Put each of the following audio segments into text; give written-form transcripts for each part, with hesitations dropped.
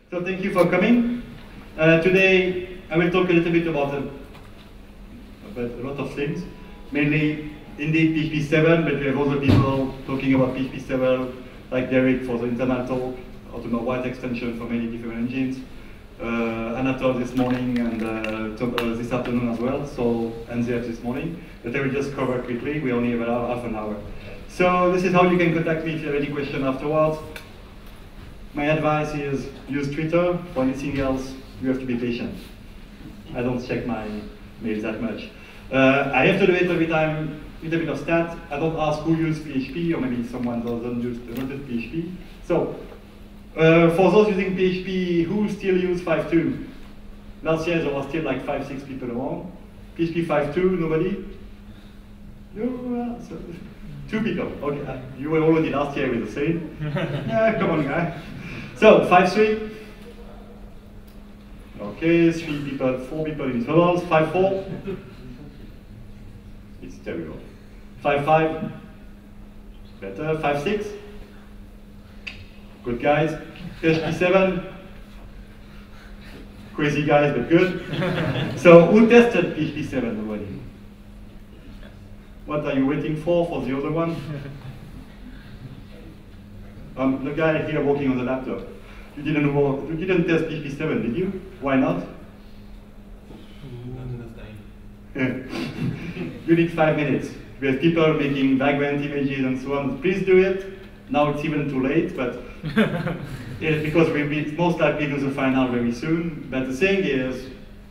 So thank you for coming. Today I will talk a little bit about a lot of things, mainly indeed PHP 7, but we have other people talking about PHP 7, like Derek for the internal talk, Automa White extension for many different engines, Anatol this morning and this afternoon as well, so NZF this morning. But I will just cover quickly, we only have half an hour. So this is how you can contact me if you have any question afterwards. My advice is use Twitter. For anything else, you have to be patient. I don't check my mails that much. I have to do it every time with a bit of stat. I don't ask who uses PHP, or maybe someone doesn't use PHP. So, for those using PHP, who still use 5.2? Last year there was still like 5-6 people around. PHP 5.2, nobody? No, so 2 people. Okay, you were already last year with the same. Yeah, come on, guy. So 5.3. Okay, 3 people, 4 people in total. 5.4. It's terrible. 5.5. Better. 5.6. Good guys. PHP 7. Crazy guys, but good. So who tested PHP 7 already? What are you waiting for the other one? The guy here working on the laptop. You didn't test PHP 7, did you? Why not? You need 5 minutes. We have people making vagrant images and so on. Please do it. Now it's even too late, but because we most likely do the final very soon. But the thing is,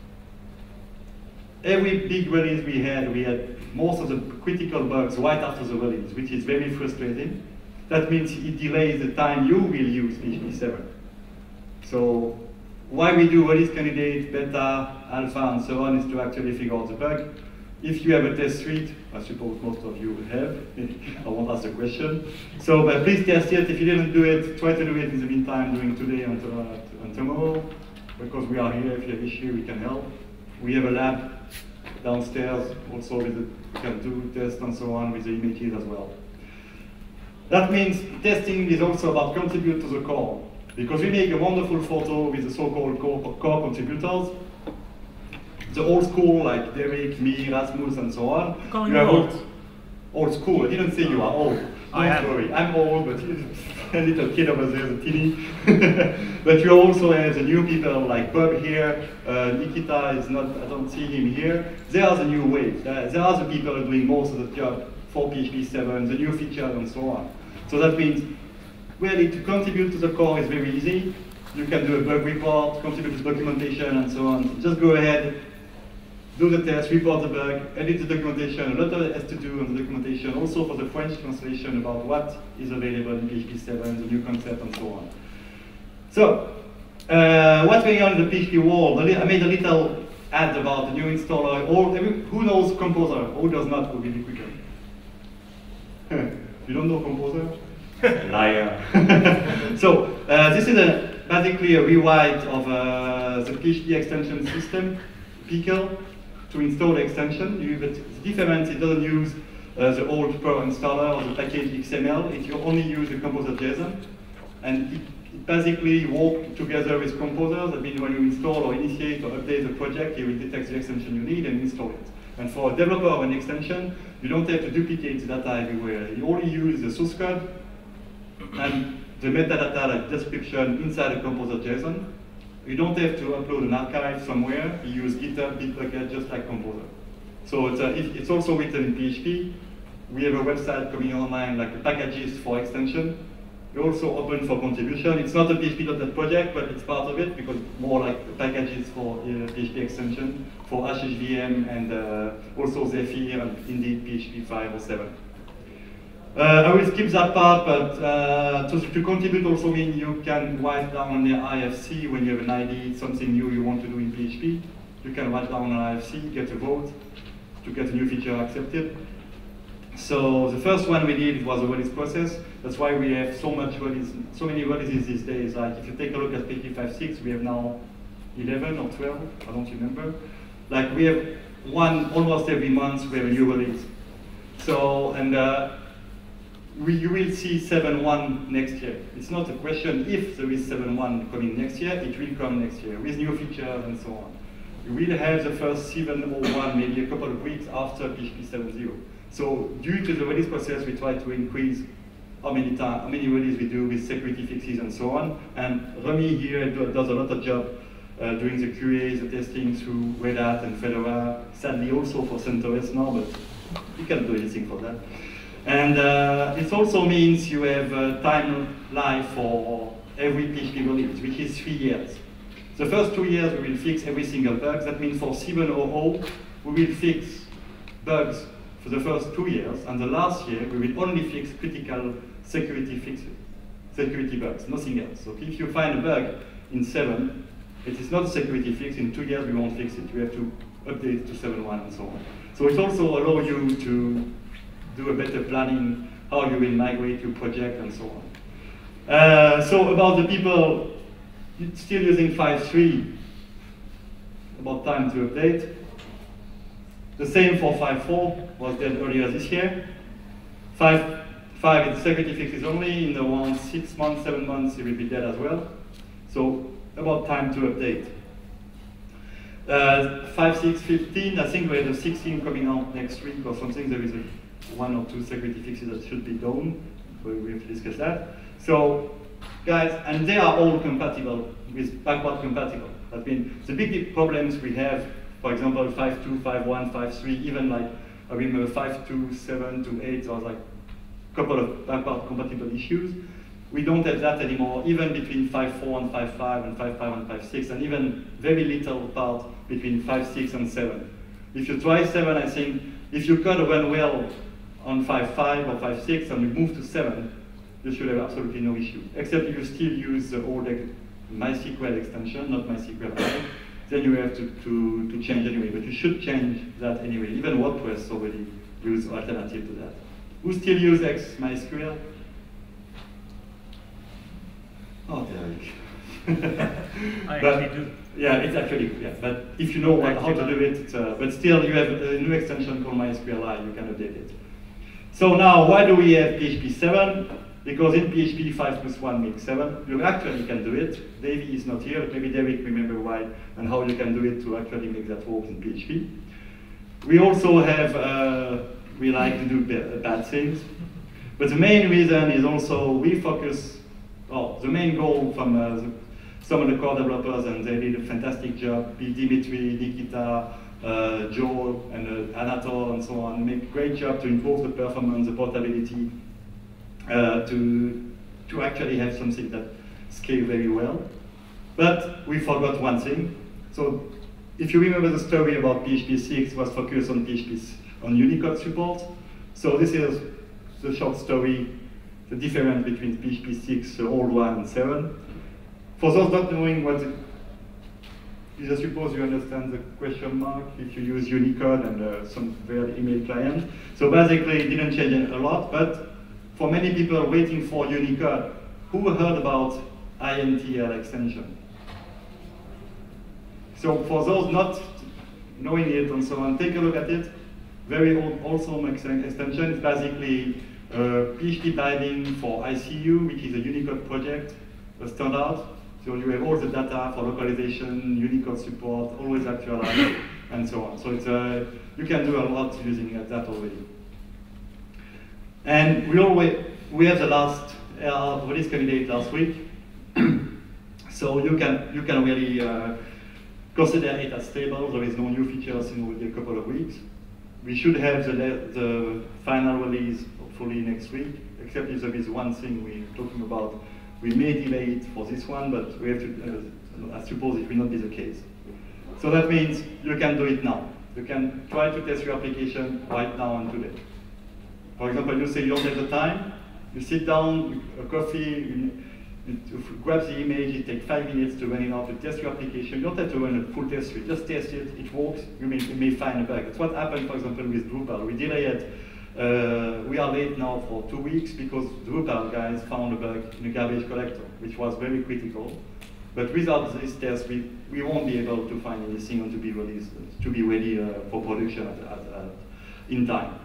every big release we had most of the critical bugs right after the release, which is very frustrating. That means it delays the time you will use PHP 7. So why we do release candidate, beta, alpha, and so on is to actually figure out the bug. If you have a test suite, I suppose most of you have, I won't ask the question. So but please test it. If you didn't do it, try to do it in the meantime, doing today and tomorrow, because we are here. If you have issue, we can help. We have a lab downstairs, also we can do tests and so on with the images as well. That means testing is also about contribute to the core, because we make a wonderful photo with the so-called core contributors. The old school, like Derek, me, Rasmus, and so on. You are old. Old school. I didn't say you are old. Don't worry. I'm old, but a little kid over there, the teeny. But you also have the new people like Bob here. Nikita is not. I don't see him here. They are the new wave. They are the people doing most of the job for PHP 7, the new features, and so on. So that means really to contribute to the core is very easy. You can do a bug report, contribute to documentation, and so on. Just go ahead. Do the test, report the bug, edit the documentation. A lot of it has to do on the documentation, also for the French translation about what is available in PHP 7, the new concept, and so on. So, what's going on in the PHP world? I made a little ad about the new installer. Who knows Composer? Who does not? Who will be quicker? You don't know Composer? Liar. So, this is basically a rewrite of the PHP extension system, Pickle, to install the extension. But the difference, it doesn't use the old Perl installer or the package XML. It only use the Composer JSON. And it basically works together with Composer. That means when you install or initiate or update the project, it will detect the extension you need and install it. And for a developer of an extension, you don't have to duplicate the data everywhere. You only use the source code and the metadata, like description, inside the Composer JSON. You don't have to upload an archive somewhere. You use GitHub, Bitbucket, just like Composer. So it's also written in PHP. We have a website coming online, like packages for extension. We're also open for contribution. It's not a PHP.NET project, but it's part of it, because more like packages for PHP extension, for HHVM, and also Zephyr, and indeed PHP 5 or 7. I will skip that part, but to contribute also means you can write down the IFC when you have an ID, something new you want to do in PHP. You can write down an IFC, get a vote to get a new feature accepted. So the first one we did was a release process. That's why we have so many releases these days. Like if you take a look at PHP 5.6, we have now 11 or 12, I don't remember. Like we have one almost every month, we have a new release. So, and you will see 7.1 next year. It's not a question if there is 7.1 coming next year, it will come next year with new features and so on. You will have the first 7.01 maybe a couple of weeks after PHP 7.0. So due to the release process, we try to increase how many releases we do with security fixes and so on. And Remy here does a lot of job doing the QA, the testing through Red Hat and Fedora, sadly also for CentOS now, but you can't do anything for that. And it also means you have a time life for every PHP release, which is 3 years. The first 2 years we will fix every single bug. That means for 7.0 we will fix bugs for the first 2 years, and the last year we will only fix critical security fixes, security bugs, nothing else. So if you find a bug in 7, it is not a security fix. In 2 years we won't fix it. You have to update to 7.1 and so on. So it also allows you to do a better planning, how you will migrate your project and so on. So about the people still using 5.3, about time to update. The same for 5.4, was dead earlier this year. 5.5 is security fixes only, in around 6 months, 7 months it will be dead as well. So about time to update. 5.6.15, I think we have a 16 coming out next week or something. There is 1 or 2 security fixes that should be done. We have to discuss that. So, guys, and they are all compatible with backward compatible. That means the big problems we have, for example, 5.2, 5.1, 5.3, even like, I remember 5.2, 7 to 8, there was like a couple of backward compatible issues. We don't have that anymore, even between 5.4 and 5.5 and 5.5 and 5.6, and even very little part between 5.6 and 7. If you try 7, I think, if you could run well on 5.5 or 5.6 and you move to 7, you should have absolutely no issue. Except if you still use the old MySQL extension, not MySQL, then you have to change anyway. But you should change that anyway. Even WordPress already use alternative to that. Who still use MySQL? Oh, Derek. I actually do. Yeah, it's actually, yeah. But if you know how to do it, but still you have a new extension called MySQLi, you can update it. So now, why do we have PHP 7? Because in PHP 5+1 makes 7. You actually can do it. Davey is not here, but maybe Derek remember why and how you can do it to actually make that work in PHP. We also have, we like to do bad things. But the main reason is also we focus, the main goal from some of the core developers, and they did a fantastic job, Dimitri, Nikita, Joe, and Anatol, and so on, make a great job to improve the performance, the portability, to actually have something that scales very well. But we forgot one thing. So if you remember the story about PHP 6 was focused on on Unicode support. So this is the short story, the difference between PHP 6, the old one, and 7. For those not knowing what I suppose you understand the question mark if you use Unicode and some weird email client. So basically it didn't change a lot, but for many people waiting for Unicode, who heard about INTL extension? So for those not knowing it and so on, take a look at it. Very awesome extension. It's basically PHP binding for ICU, which is a Unicode project, a standard. So you have all the data for localization, Unicode support, always actualized, and so on. So it's you can do a lot using that already. And we have the last release candidate last week. So you can really consider it as stable. There is no new features in a couple of weeks. We should have the final release hopefully next week, except if there is one thing we're talking about. We may delay it for this one, but we have to, I suppose it will not be the case. So that means you can do it now. You can try to test your application right now and today. For example, you say you don't have the time, you sit down, a coffee, you grab the image, it takes 5 minutes to run it out, to test your application. You don't have to run a full test suite, just test it, it works, you may find a bug. That's what happened, for example, with Drupal. We delayed we are late now for 2 weeks because Drupal guys found a bug in a garbage collector, which was very critical. But without this test, we won't be able to find anything and to be released, to be ready for production in time.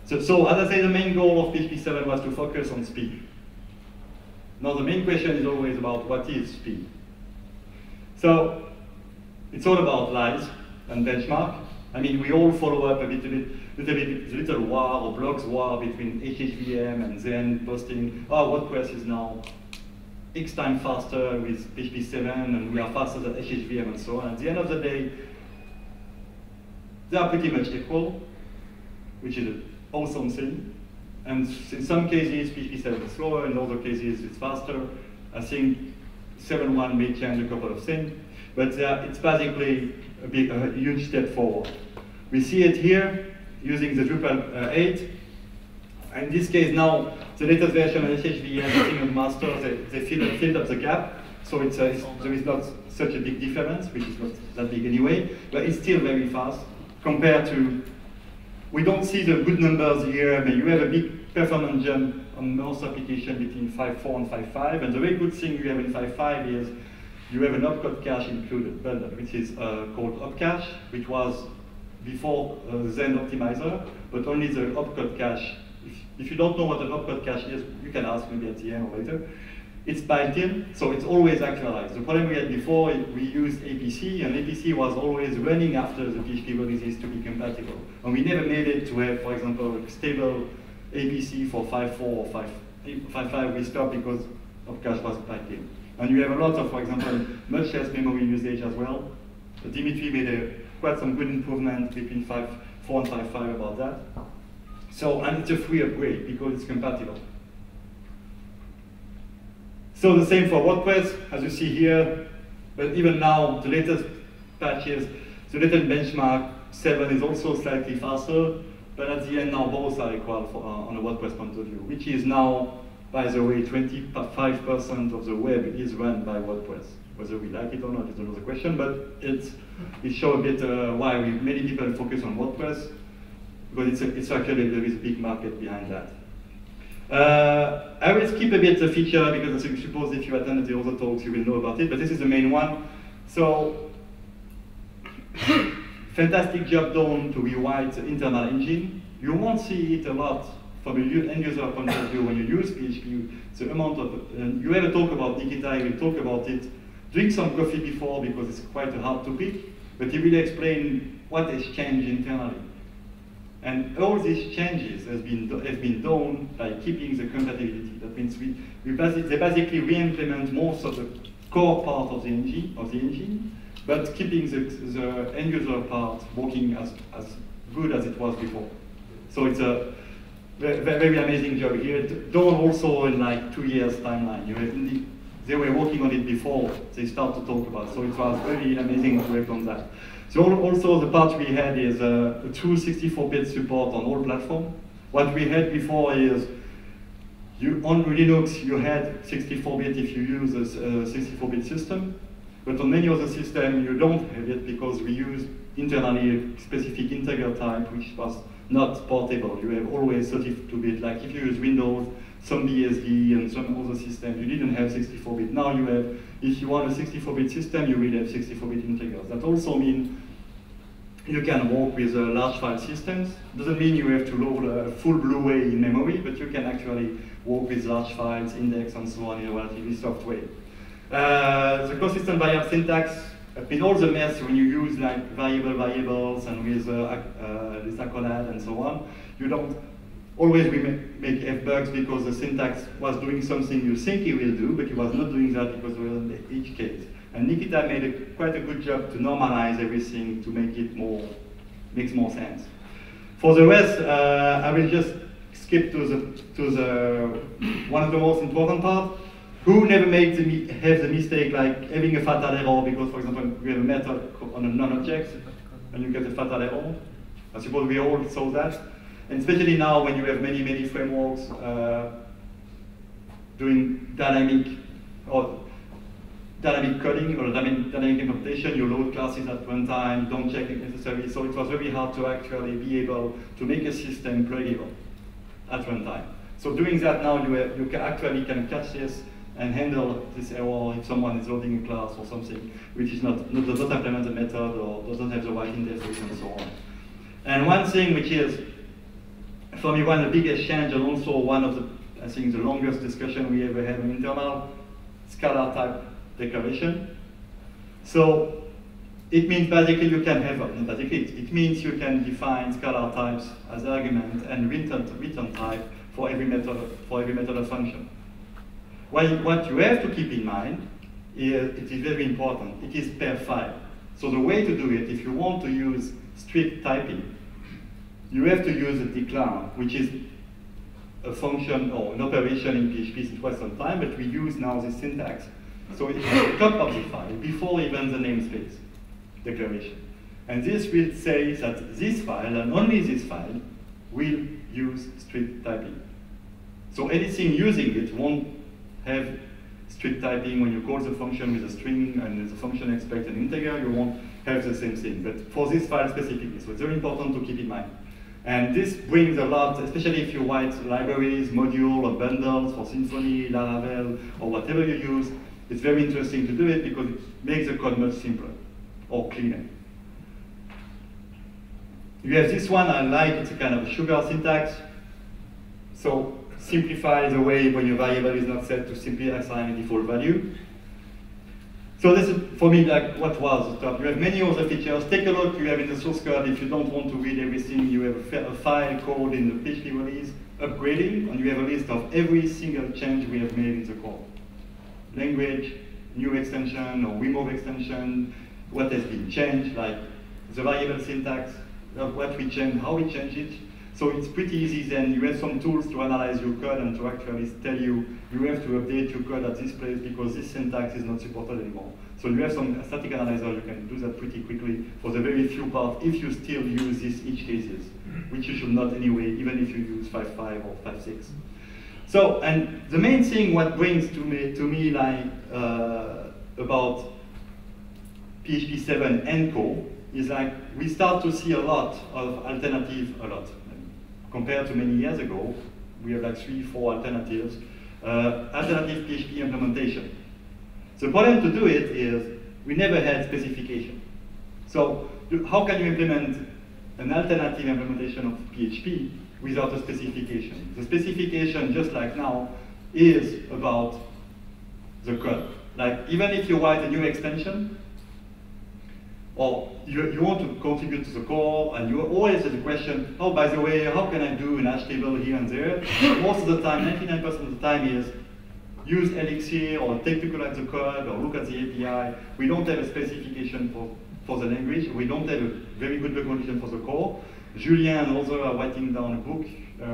So as I say, the main goal of PHP 7 was to focus on speed. Now the main question is always about what is speed. So it's all about lies and benchmark. I mean, we all follow up a little war or blogs war between HHVM and Zen posting, oh, WordPress is now X time faster with PHP 7 and we are faster than HHVM and so on. At the end of the day, they are pretty much equal, which is an awesome thing. And in some cases, PHP 7 is slower, in other cases, it's faster. I think 7.1 may change a couple of things, but it's basically a huge step forward. We see it here using the Drupal 8. In this case now, the latest version of HHVM, Single Master, they filled up the gap. So there is not such a big difference, which is not that big anyway, but it's still very fast compared to, we don't see the good numbers here, but you have a big performance jump on most applications between 5.4 and 5.5, and the very good thing you have in 5.5 is you have an opcode cache included bundle, which is called opcache, which was before Zen Optimizer, but only the opcode cache. If you don't know what an opcode cache is, you can ask maybe at the end or later. It's built in, so it's always actualized. The problem we had before, we used APC, and APC was always running after the PHP releases to be compatible. And we never made it to have, for example, stable APC for 5.4 or 5.5. We stopped because opcache was built in. And you have a lot of, for example, much less memory usage as well. Dimitri made quite some good improvement between 5.4 and 5.5 about that. So, and it's a free upgrade because it's compatible. So the same for WordPress, as you see here, but even now, the latest patches, the latest benchmark 7 is also slightly faster, but at the end now both are equal on a WordPress point of view, which is now, by the way, 25% of the web is run by WordPress. Whether we like it or not is another question, but it shows a bit why many people focus on WordPress, because it's actually, there is a big market behind that. I will skip a bit the feature because I suppose if you attended the other talks you will know about it, but this is the main one. So, fantastic job done to rewrite the internal engine. You won't see it a lot from an end user point of view when you use PHP. The amount of, you have a talk about Nikita, I will talk about it. Drink some coffee before because it's quite a hard topic, but he will explain what has changed internally. And all these changes have been done by keeping the compatibility. That means they basically re-implement most of the core part of the engine, but keeping the end user part working as good as it was before. So it's a very amazing job here. Done also in like 2 years timeline. They were working on it before they start to talk about it. So it was very amazing to work on that. So also the part we had is a true 64-bit support on all platforms. What we had before is, on Linux you had 64-bit if you use a 64-bit system, but on many other systems you don't have it because we use internally a specific integer type which was not portable. You have always 32-bit, like if you use Windows, some BSD and some other systems, you didn't have 64-bit. Now you have, if you want a 64-bit system, you will have 64-bit integers. That also means you can work with large file systems. Doesn't mean you have to load a full Blu-ray in memory, but you can actually work with large files, index, and so on in a relatively soft way. The consistent variable syntax, in all the mess when you use like variables and with this accolade and so on, you don't always make F-bugs because the syntax was doing something you think it will do, but it was not doing that because it was in each case. And Nikita made quite a good job to normalize everything to make it makes more sense. For the rest, I will just skip to the one of the most important parts. Who never have the mistake like having a fatal error because, for example, we have a method on a non-object and you get a fatal error? I suppose we all saw that. And especially now when you have many frameworks doing dynamic coding or dynamic implementation, you load classes at runtime, you don't check it necessarily. So it was very hard to actually be able to make a system pluggable at runtime. So doing that now, you actually can catch this and handle this error if someone is loading a class or something which is does not implement the method or doesn't have the right interface and so on. And one thing which is for me, one of the biggest change, and also one of the, I think, the longest discussion we ever had in internal, scalar type declaration. So it means basically you can have, not basically, it means you can define scalar types as argument and return type for every method of function. Well, what you have to keep in mind is, it is very important, it is per file. So the way to do it, if you want to use strict typing, you have to use a declar, which is a function or an operation in PHP since quite some time, but we use now this syntax. So it's at the top of the file, before even the namespace declaration. And this will say that this file, and only this file, will use strict typing. So anything using it won't have strict typing. When you call the function with a string and the function expects an integer, you won't have the same thing. But for this file specifically, so it's very important to keep in mind. And this brings a lot, especially if you write libraries, module, or bundles for Symfony, Laravel, or whatever you use. It's very interesting to do it because it makes the code much simpler or cleaner. You have this one I like, it's a kind of a sugar syntax. So simplify the way when your variable is not set to simply assign a default value. So this is, for me, like what was the top. You have many other features. Take a look, you have in the source code, if you don't want to read everything, you have a file called in the PHP release, upgrading, and you have a list of every single change we have made in the code. Language, new extension, or remove extension, what has been changed, like the variable syntax, what we changed, how we changed it. So it's pretty easy then. You have some tools to analyze your code and to actually tell you, you have to update your code at this place because this syntax is not supported anymore. So you have some static analyzer, you can do that pretty quickly for the very few parts if you still use these each cases, which you should not anyway, even if you use 5.5 or 5.6. So, and the main thing what brings to me like about PHP 7 and core is like we start to see a lot of alternative, compared to many years ago. We have like 3, 4 alternatives, alternative PHP implementation. The problem to do it is we never had specification. So how can you implement an alternative implementation of PHP without a specification? The specification, just like now, is about the code. Like even if you write a new extension, or you want to contribute to the core, and you always have the question, oh, by the way, how can I do an hash table here and there? Most of the time, 99% of the time is use Elixir, or take a look at the code, or look at the API. We don't have a specification for the language. We don't have a very good documentation for the core. Julien and others are writing down a book.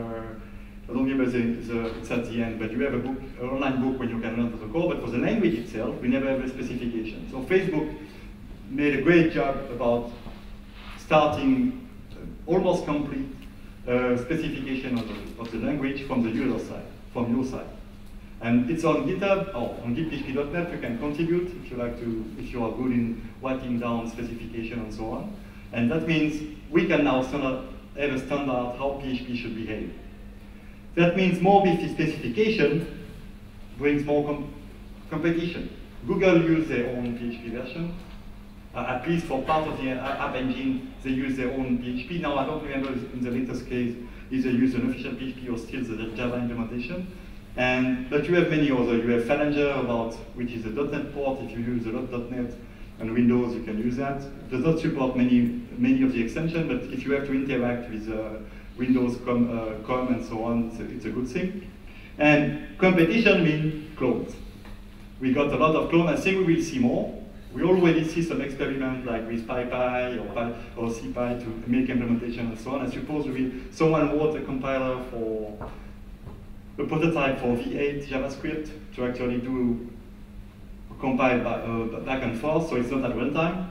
I don't remember it's at the end, but you have a book, an online book when you can learn for the core, but for the language itself, we never have a specification. So Facebook made a great job about starting almost complete specification of the language from the user side, from your side. And it's on GitHub or on gitphp.net. You can contribute if you like to, if you are good in writing down specification and so on. And that means we can now have a standard how PHP should behave. That means more specification brings more competition. Google use their own PHP version. At least for part of the app engine, they use their own PHP. Now, I don't remember in the latest case if they use an official PHP or still the Java implementation. But you have many others. You have Phalange, which is a .NET port. If you use a .NET and Windows, you can use that. It does not support many of the extensions, but if you have to interact with Windows COM and so on, it's a good thing. And competition means clones. We got a lot of clones. I think we will see more. We already see some experiments like with PyPy or CPy to make implementation and so on. I suppose someone wrote a compiler for a prototype for V8 JavaScript to actually do compile back and forth, so it's not at runtime.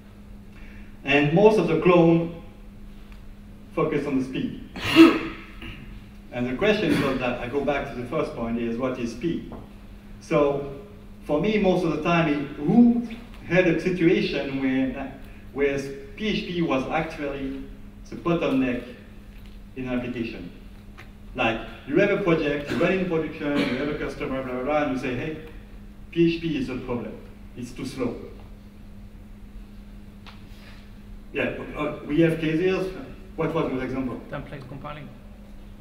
And most of the clone focus on the speed. And the question is that I go back to the first point is what is speed? So for me, most of the time, who had a situation where PHP was actually the bottleneck in an application. Like, you have a project, you run in production, you have a customer, blah, blah, blah, and you say, hey, PHP is a problem. It's too slow. Yeah, we have cases. What was your example? Template compiling.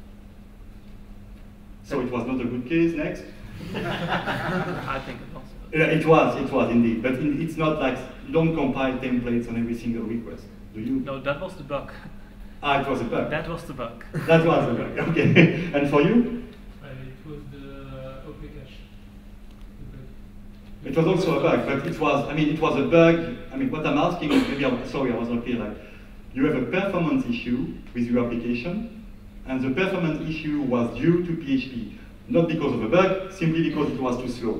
So it was not a good case. Next. I think it was. It was indeed, but it's not like you don't compile templates on every single request, do you? No, that was the bug. Ah, it was a bug. That was the bug. That was a bug. Okay. And for you? It was the OP cache. It was also a bug, but it was. I mean, it was a bug. I mean, what I'm asking is maybe sorry, I was not clear. Like, you have a performance issue with your application, and the performance issue was due to PHP, not because of a bug, simply because it was too slow.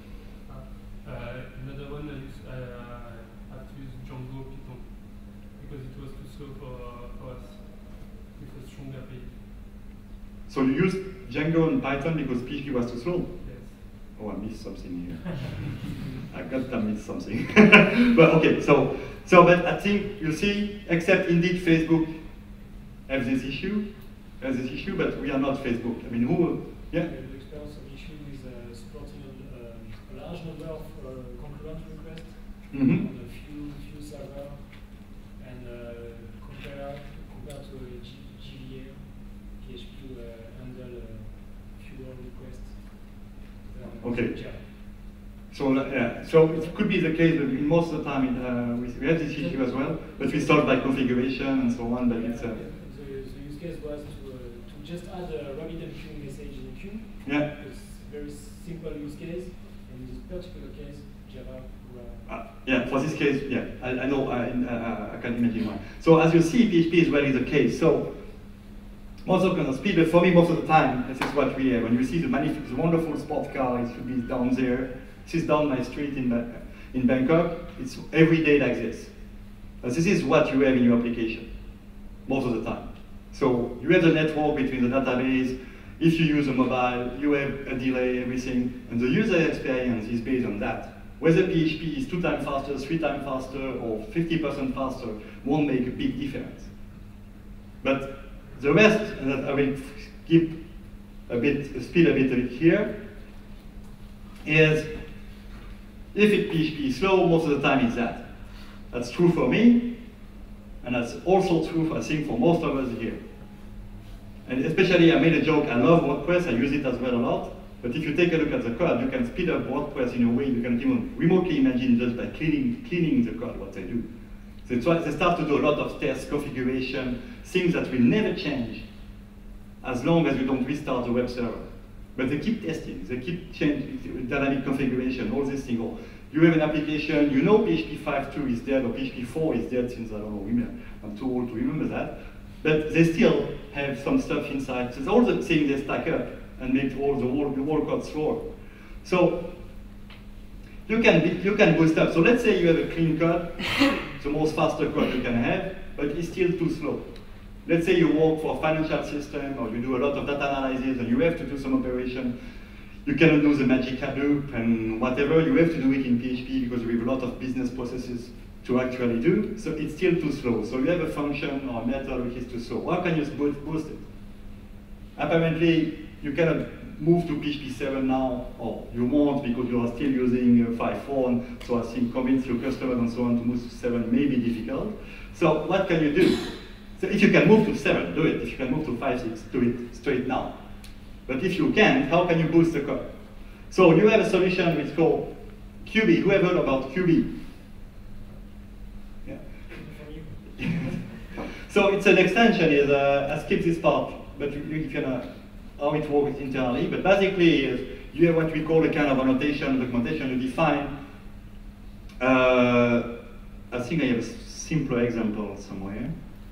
Another one I have to use Django Python because it was too slow for us. It was strong API. So you used Django and Python because PHP was too slow? Yes. Oh, I missed something here. I got to miss something. But okay, but I think you see, except indeed Facebook has this issue, but we are not Facebook. I mean, who? Yeah. We experience an issue with supporting a large number of concurrent requests on a few servers, and compared to GVA, PHP handle fewer requests than Okay. Java. So yeah, so it could be the case, but in most of the time we have this issue as well, but we solve by configuration and so on. But it's the use case was to just add a RabbitMQ message in the queue. yeah. It's a very simple use case, and in this particular case, Java. Yeah, for this case, yeah, I know, I can imagine why. So as you see, PHP is really the case. So most of the speed, but for me, most of the time, this is what we have. When you see the wonderful sports car, it should be down there. This is down my street in Bangkok. It's every day like this. But this is what you have in your application, most of the time. So you have the network between the database. If you use a mobile, you have a delay, everything. And the user experience is based on that. Whether PHP is 2 times faster, 3 times faster, or 50% faster won't make a big difference. But the rest, and I will keep speed a bit here, is if PHP is slow, most of the time it's that. That's true for me, and that's also true, I think, for most of us here. And especially, I made a joke, I love WordPress, I use it as well a lot, but if you take a look at the code, you can speed up WordPress in a way you can even remotely imagine just by cleaning the code, what they do. They start to do a lot of tests, configuration, things that will never change as long as you don't restart the web server. But they keep testing, they keep changing dynamic configuration, all these things. Or you have an application, you know PHP 5.2 is dead or PHP 4 is dead since I don't know, I'm too old to remember that. But they still have some stuff inside. So all the things they stack up and make the whole code slower. So you can boost up. So let's say you have a clean code, the most faster code you can have, but it's still too slow. Let's say you work for a financial system or you do a lot of data analysis and you have to do some operation. You cannot do the magic Hadoop and whatever. You have to do it in PHP because we have a lot of business processes to actually do. So it's still too slow. So you have a function or a method which is too slow. How can you boost it? Apparently, you cannot move to PHP 7 now, or you won't because you are still using 5.4. So I think convince your customers and so on to move to 7 may be difficult. So what can you do? So if you can move to 7, do it. If you can move to 5.6, do it straight now. But if you can't, how can you boost the code? So you have a solution which is called QB. Who ever heard about QB? Yeah. So it's an extension. I skipped this part, but you can how it works internally. But basically, you have what we call a kind of annotation, documentation. You define. I think I have a simpler example somewhere.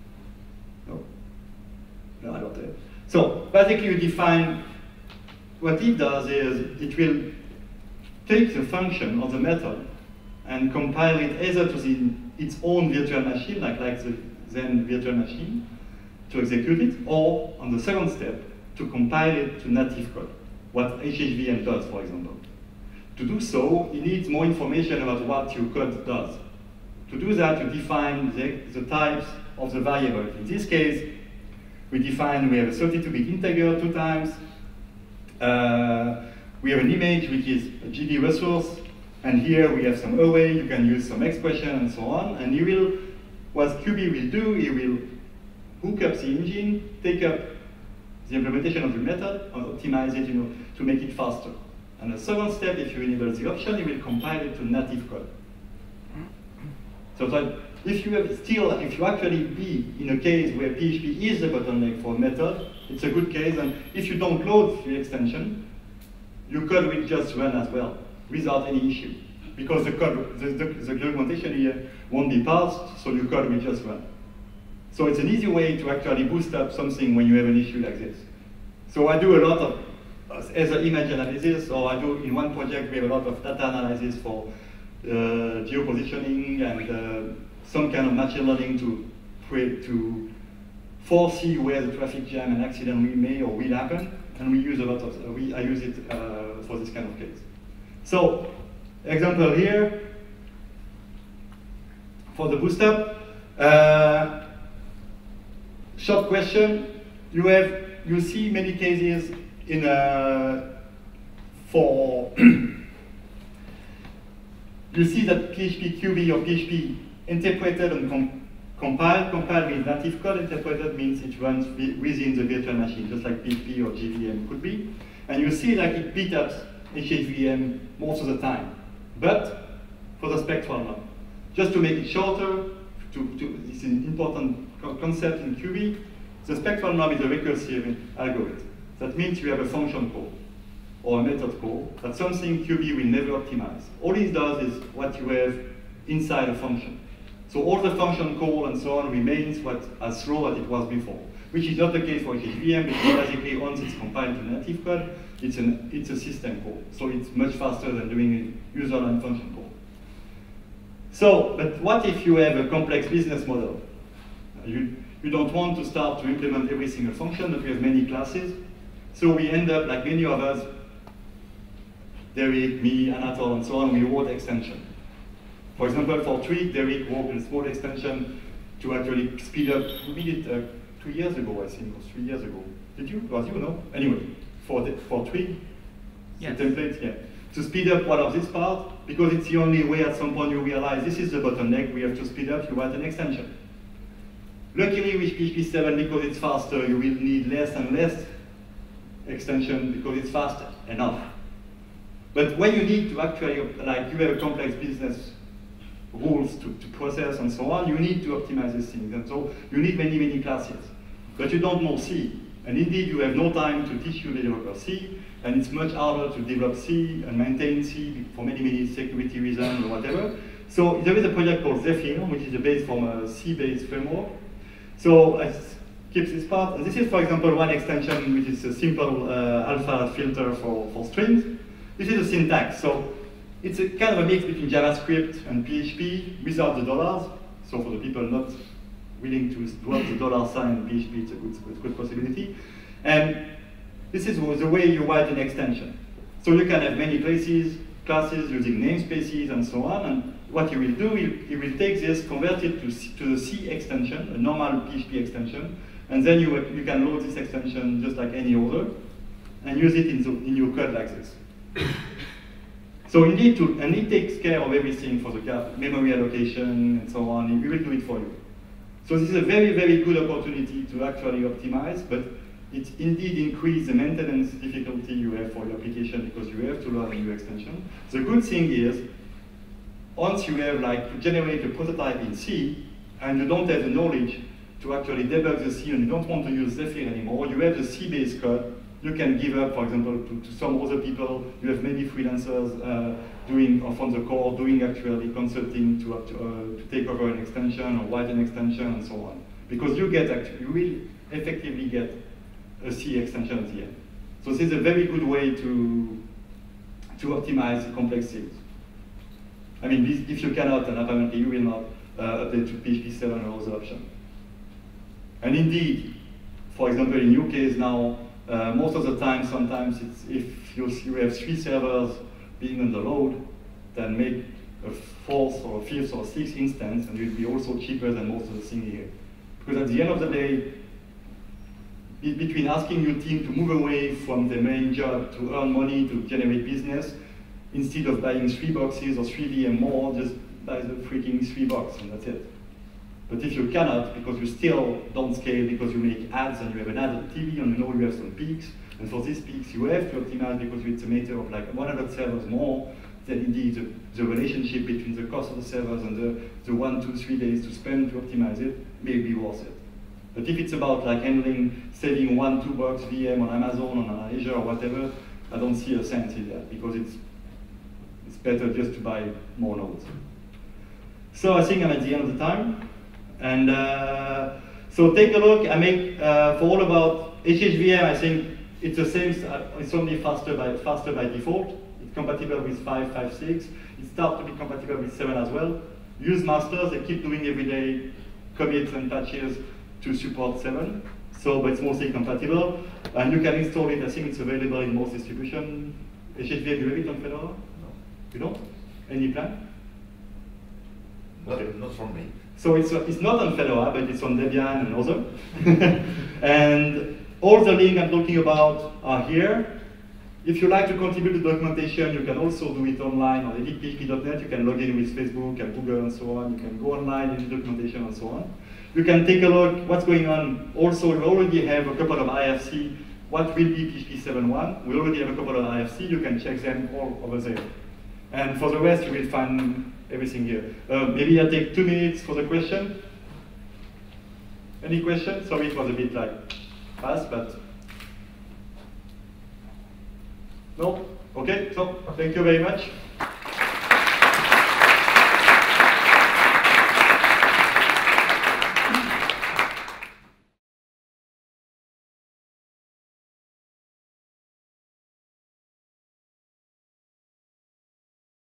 No, I don't have. So basically, you define what it does is it will take the function or the method and compile it either to its own virtual machine, like the Zen virtual machine, to execute it, or on the second step, to compile it to native code, what HHVM does, for example. To do so, it needs more information about what your code does. To do that, you define the types of the variable. In this case, we have a 32-bit integer 2 times. We have an image which is a GB resource, and here we have some array. You can use some expression and so on. And what QB will do, he will hook up the engine, take up the implementation of the method and optimize it, to make it faster. And the second step, if you enable the option, you will compile it to native code. So that if you actually be in a case where PHP is the bottleneck for a method, it's a good case, and if you don't load the extension, your code will just run as well, without any issue. Because the code, the documentation here won't be parsed, so your code will just run. So it's an easy way to actually boost up something when you have an issue like this. So I do a lot of either image analysis, or I do in one project we have a lot of data analysis for geopositioning and some kind of machine learning to foresee where the traffic jam and accident may or will happen, and we use a lot of I use it for this kind of case. So example here for the boost up. Short question: you see many cases in for you see that PHP QB or PHP interpreted and compiled. Compiled means native code. Interpreted means it runs within the virtual machine, just like PHP or JVM could be. And you see like it beat up HHVM most of the time, but for the spectral norm. Just to make it shorter, it's an important concept in QB. The spectral norm is a recursive algorithm. That means you have a function call or a method call. That's something QB will never optimize. All it does is what you have inside a function. So all the function call and so on remains as slow as it was before, which is not the case for HHVM, because basically once it's compiled to native code, it's a system call. So it's much faster than doing a user-line function call. So, but what if you have a complex business model? You don't want to start to implement every single function, but we have many classes. So we end up, like many of us, Derek, me, Anatole, and so on, we wrote extension. For example, for Twig, Derek wrote a small extension to actually speed up. We did it 2 years ago, I think, or 3 years ago. Did you? Was you, no? Anyway, for Twig, yes. The template, yeah. To speed up one of this part, because it's the only way at some point you realize this is the bottleneck, we have to speed up, you write an extension. Luckily with PHP 7, because it's faster, you will need less and less extension because it's faster enough. But when you need to actually, like you have a complex business rules to process and so on, you need to optimize these things. And so you need many, many classes. But you don't know C. And indeed, you have no time to teach your developer C, and it's much harder to develop C and maintain C for many, many security reasons or whatever. So there is a project called Zephyr, which is based from a C-based framework. So I skip this part. And this is, for example, one extension which is a simple alpha filter for strings. This is a syntax. So it's a kind of a mix between JavaScript and PHP without the dollars. So for the people not willing to drop the dollar sign in PHP, it's a good possibility. And this is the way you write an extension. So you can have many classes using namespaces and so on. And what you will do, you will take this, convert it to the C extension, a normal PHP extension, and then you can load this extension just like any other, and use it in your code like this. So indeed, and it takes care of everything for the memory allocation and so on. We will do it for you. So this is a very, very good opportunity to actually optimize, but it indeed increases the maintenance difficulty you have for your application because you have to learn a new extension. The good thing is, once you have to generate a prototype in C, and you don't have the knowledge to actually debug the C, and you don't want to use Zephyr anymore, you have the C-based code, you can give up, for example, to some other people. You have many freelancers doing on the core, doing actually consulting to take over an extension or write an extension and so on. Because you will effectively get a C extension at the end. So this is a very good way to optimize complex things. I mean, if you cannot, and apparently you will not update to PHP 7 or other option. And indeed, for example, in your case now, most of the time, sometimes if you have 3 servers being on the load, then make a 4th or 5th or 6th instance, and it will be also cheaper than most of the things here. Because at the end of the day, between asking your team to move away from the main job to earn money to generate business, instead of buying 3 boxes or 3 VM more, just buy the freaking 3 boxes and that's it. But if you cannot, because you still don't scale, because you make ads and you have an ad on TV and you know you have some peaks, and for these peaks you have to optimize because it's a matter of like 100 servers more, then indeed the relationship between the cost of the servers and the 1, 2, 3 days to spend to optimize it may be worth it. But if it's about like handling, saving $1, $2 VM on Amazon, on Azure or whatever, I don't see a sense in that because it's better just to buy more nodes. So I think I'm at the end of the time. And so take a look. I make for all about HHVM, I think it's the same. It's only faster by default. It's compatible with 5, 5, 6. It starts to be compatible with 7 as well. Use masters. They keep doing everyday commits and patches to support 7. So, but it's mostly compatible. And you can install it. I think it's available in most distributions. HHVM, you have it on Fedora? No. You don't? Any plan? Not from me. So it's not on Fedora, but it's on Debian and other. And all the links I'm talking about are here. If you like to contribute to documentation, you can also do it online on editphp.net. You can log in with Facebook and Google and so on. You can go online, edit documentation and so on. You can take a look what's going on. Also, we already have a couple of IFC. What will be PHP 7.1? We already have a couple of IFC. You can check them all over there. And for the rest, you will find everything here. Maybe I'll take 2 minutes for the question. Any questions? Sorry, it was a bit like fast, but no? Okay, so thank you very much.